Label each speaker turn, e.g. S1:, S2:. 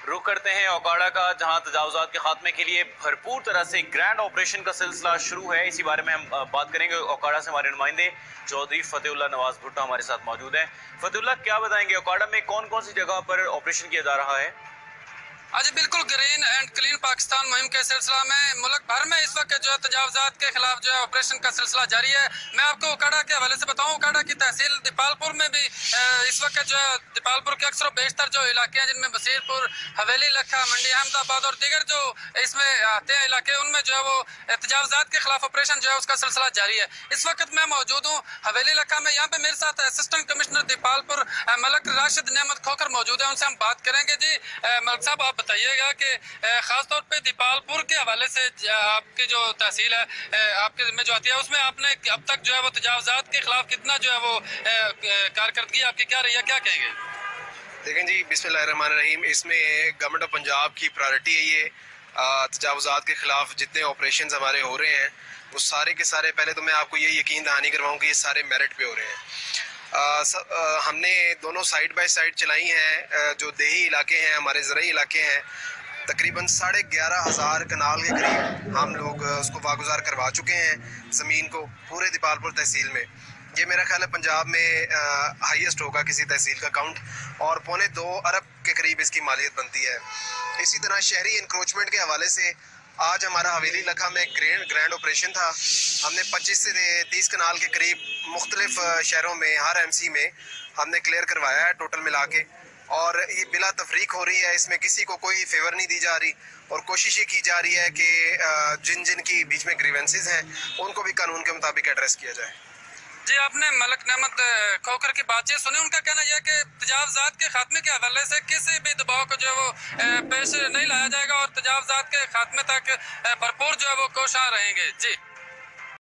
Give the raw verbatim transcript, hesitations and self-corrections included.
S1: रुख करते हैं ओकाड़ा का, जहां तजावुजात के खात्मे के लिए भरपूर तरह से ग्रैंड ऑपरेशन का सिलसिला शुरू है। इसी बारे में हम बात करेंगे। ओकाड़ा से हमारे नुमाइंदे चौधरी फतेहुल्लाह नवाज भुट्टो हमारे साथ मौजूद हैं। फतेहुल्लाह, क्या बताएंगे, ओकाड़ा में कौन कौन सी जगह पर ऑपरेशन किया जा रहा है?
S2: आज बिल्कुल ग्रीन एंड क्लीन पाकिस्तान मुहिम के सिलसिला में मुल्क भर में इस वक्त जो है तजावुजात के खिलाफ जो है ऑपरेशन का सिलसिला जारी है। मैं आपको ओकाड़ा के हवाले से बताऊं, ओकाड़ा की तहसील दीपालपुर में भी इस वक्त जो है दीपालपुर के अक्सर बेशतर जो इलाके हैं, जिनमें बसीरपुर, हवेली, लखा, मंडी अहमदाबाद और दीगर जो इसमें आते हैं इलाके, उनमें जो है वो तजावुजात के खिलाफ ऑपरेशन जो है उसका सिलसिला जारी है। इस वक्त मैं मौजूद हूँ हवेली लखा में। यहाँ पे मेरे साथ असिस्टेंट कमिश्नर दीपालपुर मलक राशिद नेमत खोखर मौजूद है। उनसे हम बात करेंगे। जी मलक साहब, आप बताइएगा कि खासतौर पे दीपालपुर के हवाले से आपकी जो तहसील है आपके जिम्मे जो आती है, उसमें आपने अब तक जो है वो तजावुजात के खिलाफ कितना जो है वो कारकर्दगी आपकी क्या रही है, क्या कहेंगे?
S3: देखें जी, बिस्मिल्लाहिर्रहमानिर्रहीम, इसमें गवर्नमेंट ऑफ पंजाब की प्रायोरिटी है ये तजावुजात के खिलाफ जितने ऑपरेशन हमारे हो रहे हैं वो सारे के सारे, पहले तो मैं आपको ये यकीन दहानी करवाऊँ कि ये सारे मेरिट पे हो रहे हैं। आ, स, आ, हमने दोनों साइड बाय साइड चलाई हैं। जो देही इलाके हैं, हमारे ज़रई इलाके हैं, तकरीबन साढ़े ग्यारह हज़ार कनाल के करीब हम लोग उसको वागुजार करवा चुके हैं ज़मीन को पूरे दीपालपुर तहसील में। ये मेरा ख्याल है पंजाब में हाईएस्ट होगा किसी तहसील का काउंट, और पौने दो अरब के करीब इसकी मालियत बनती है। इसी तरह शहरी इंक्रोचमेंट के हवाले से आज हमारा हवेली लखा में ग्रैंड ग्रैंड ऑपरेशन था। हमने पच्चीस से तीस कनाल के करीब मुख्तलिफ शहरों में, हर एमसी में हमने क्लियर करवाया है टोटल मिला के, और ये बिला तफरीक हो रही है। इसमें किसी को कोई फेवर नहीं दी जा रही, और कोशिश ये की जा रही है कि जिन जिन की बीच में ग्रीवेंसेस हैं उनको भी कानून के मुताबिक एड्रेस किया जाए।
S2: जी, आपने मलक नेमत खोखर की बातचीत सुनी। उनका कहना यह है कि तजावुजात के खात्मे के हवाले से किसी भी दबाव को जो है वो पेश नहीं लाया जाएगा और तजावुजात के खात्मे तक भरपूर जो है वो कोशिश रहेंगे। जी।